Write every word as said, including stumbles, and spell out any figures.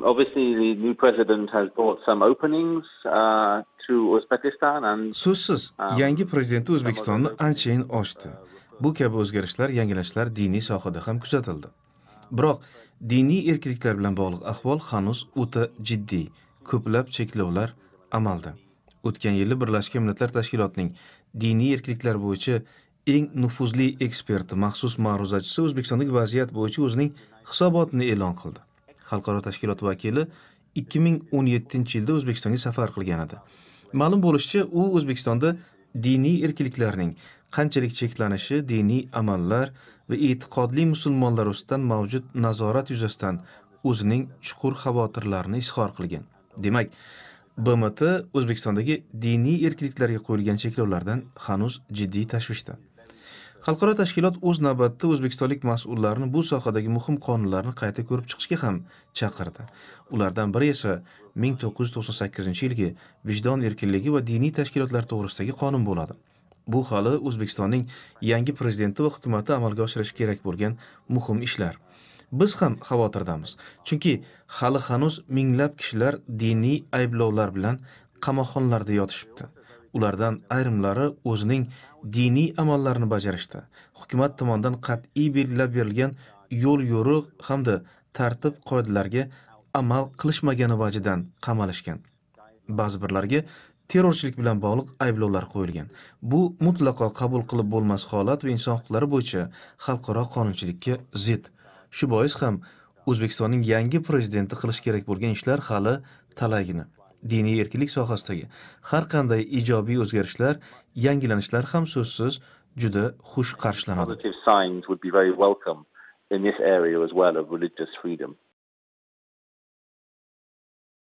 obviously, the new president has brought some openings uh, to Uzbekistan, and So'zsiz, yangi prezident O'zbekistonni anchayin ochdi. Bu kabi o'zgarishlar, yangilanishlar diniy sohada ham kuzatildi. Biroq diniy erkinliklar bilan bog'liq ahvol hanuz o'ta jiddiy. Ko'plab cheklovlar amalda. O'tgan yili Birlashgan Millatlar Tashkilotining diniy erkinliklar bo'yicha eng nufuzli eksperti, maxsus ma'ruzachisi O'zbekistondagi vaziyat bo'yicha o'zining hisobotini e'lon qildi. Xalqaro tashkilot vakili ikki ming o'n yettinchi yilda O'zbekistonga safar qilgan edi. Ma'lum bo'lishicha, u O'zbekistonda diniy erkinliklarning qanchalik cheklanishi, diniy amallar va e'tiqodli musulmonlar ustidan mavjud nazorat yuzasidan o'zining chuqur xavotirlarini izhor qilgan. Demak, B M T O'zbekistondagi diniy erkinliklarga qo'yilgan cheklovlardan hanuz jiddiy tashvishda. Xalqaro tashkilot o'z navbatida o'zbekistonlik mas'ullarni bu sohadagi muhim qonunlarni qayta ko'rib chiqishga ham chaqirdi. Ulardan biri esa ming to'qqiz yuz to'qson sakkizinchi yilgi vijdon erkinligi va diniy tashkilotlar to'g'risidagi qonun bo'ladi. Bu hali O'zbekistonning yangi prezidenti va hukumati amalga oshirishi kerak bo'lgan muhim ishlar. Biz ham xavotirdamiz. Chunki hali hanuz minglab kishilar diniy ayblovlar bilan qamoqxonalarda yotishibdi. Ulardan ayrimlari o'zining diniy amallarini bajarishda, hukumat tomonidan qat'iy belgilab berilgan yo'l yo'riq hamda tartib qoidalarga amal qilishmagani vajidan qamalishgan. Ba'zi birlarga terrorchilik bilan bog'liq ayblovlar qo'yilgan. Bu mutlaqo qabul qilib bo'lmas holat va inson huquqlari bo'yicha xalqaro qonunchilikka zid. Shu bois ham O'zbekistonning yangi prezidenti qilish kerak bo'lgan ishlar hali talaygina. Diniy erkinlik sohasidagi har qanday ijobiy o'zgarishlar, yangilanishlar ham so'zsiz juda xush qarshilanadi. Positive signs would be very welcome in this area as well of religious freedom.